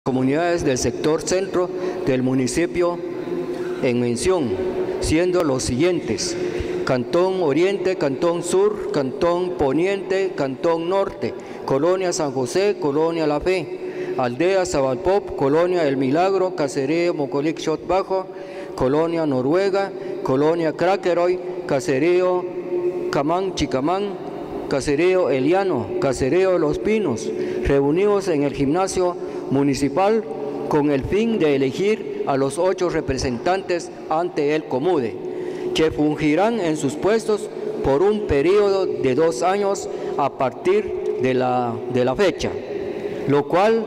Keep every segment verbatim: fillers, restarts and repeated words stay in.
comunidades del sector centro del municipio en mención, siendo los siguientes: Cantón Oriente, Cantón Sur, Cantón Poniente, Cantón Norte, Colonia San José, Colonia La Fe, Aldea Zabalpop, Colonia El Milagro, Caserío Mocolic Shot Bajo, Colonia Noruega, Colonia Craqueroy, Caserío Camán Chicamán, Caserío Eliano, Caserío Los Pinos, reunidos en el gimnasio municipal con el fin de elegir a los ocho representantes ante el Comude, que fungirán en sus puestos por un periodo de dos años a partir de la, de la fecha, lo cual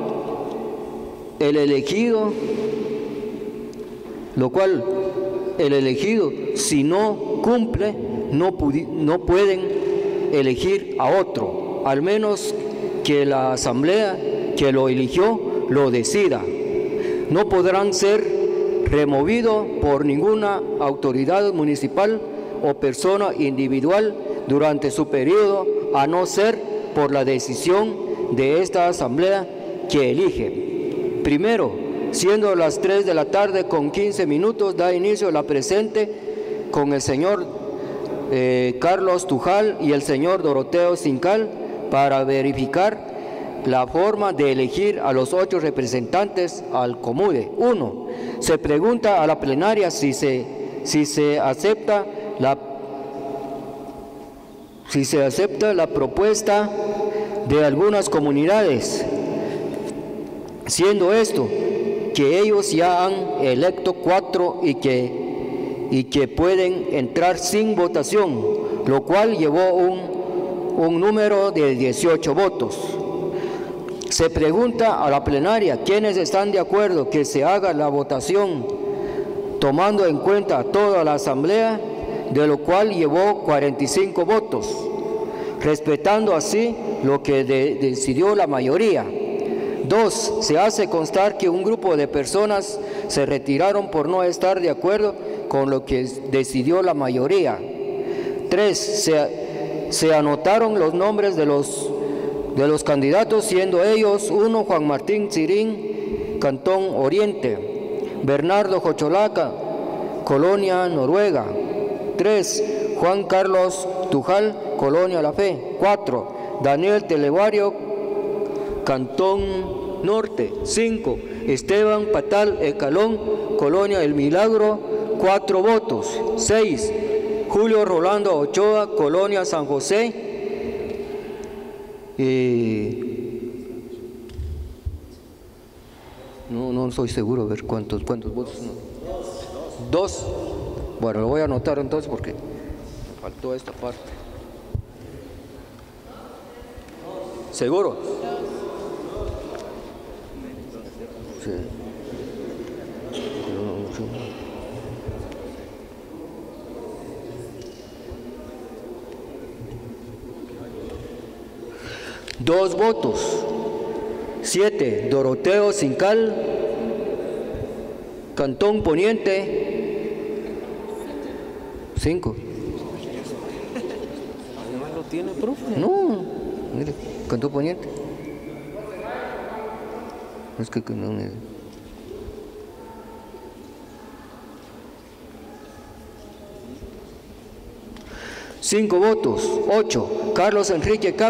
el elegido, lo cual el elegido, si no cumple, no, no pueden elegir a otro, al menos que la asamblea que lo eligió lo decida. No podrán ser removidos por ninguna autoridad municipal o persona individual durante su periodo, a no ser por la decisión de esta asamblea que elige. Primero, siendo las tres de la tarde con quince minutos, da inicio la presente con el señor eh, Carlos Tujal y el señor Doroteo Sincal para verificar la forma de elegir a los ocho representantes al Comude. Uno, se pregunta a la plenaria si se, si se acepta la si se acepta la propuesta de algunas comunidades, siendo esto que ellos ya han electo cuatro y que, y que pueden entrar sin votación, lo cual llevó un, un número de dieciocho votos. Se pregunta a la plenaria quiénes están de acuerdo que se haga la votación tomando en cuenta toda la asamblea, de lo cual llevó cuarenta y cinco votos, respetando así lo que de, decidió la mayoría. Dos, se hace constar que un grupo de personas se retiraron por no estar de acuerdo con lo que decidió la mayoría. Tres, se, se anotaron los nombres de los, de los candidatos, siendo ellos: uno, Juan Martín Tsirín, Cantón Oriente; Bernardo Jocholaca, Colonia Noruega; tres, Juan Carlos Tujal, Colonia La Fe; cuatro, Daniel Televario, Cantón Norte; cinco, Esteban Patal Ecalón, Colonia El Milagro, cuatro votos; seis, Julio Rolando Ochoa, Colonia San José, eh, no, no estoy seguro a ver cuántos, cuántos votos. No. Dos. Bueno, lo voy a anotar entonces porque me faltó esta parte. ¿Seguro? Sí. Dos votos. Siete, Doroteo Sincal, Cantón Poniente. Cinco. ¿Además lo tiene, profe? No, mire, Cantón Poniente. Es que no me... Cinco votos. Ocho, Carlos Enrique Cap.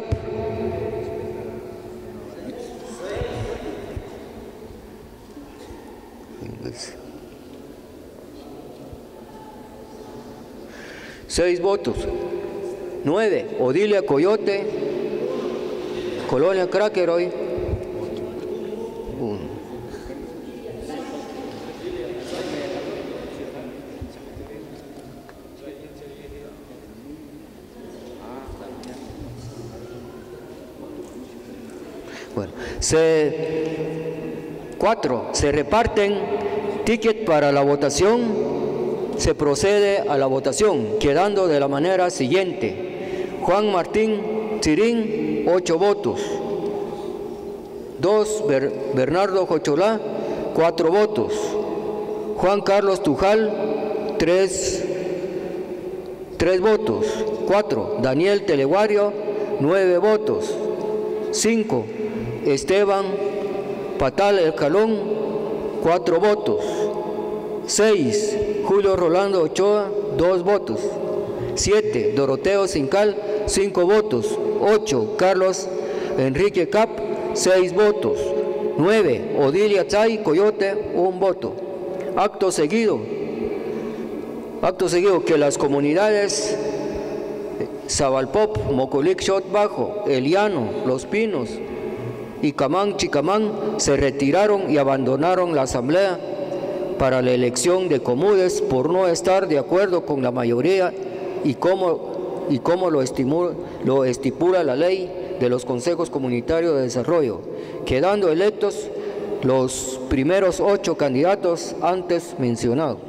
Seis votos. Nueve, Odilia Coyote, Colonia Craqueroy. Uno. Bueno, se, cuatro, se reparten tickets para la votación. Se procede a la votación, quedando de la manera siguiente: Juan Martín Tsirín, ocho votos; dos, Ber, Bernardo Jocholá, cuatro votos; Juan Carlos Tujal, tres, tres votos; cuatro, Daniel Televario, nueve votos; cinco, Esteban Patal Escalón, cuatro votos. seis. Julio Rolando Ochoa, dos votos. siete. Doroteo Cincal, cinco votos. ocho. Carlos Enrique Cap, seis votos. nueve. Odilia Chay Coyote, un voto. Acto seguido, acto seguido que las comunidades Zabalpop, Mocolic Shot Bajo, El Llano, Los Pinos y Camán Chicamán se retiraron y abandonaron la asamblea para la elección de comudes por no estar de acuerdo con la mayoría y cómo, y cómo lo, estimula, lo estipula la ley de los consejos comunitarios de desarrollo, quedando electos los primeros ocho candidatos antes mencionados.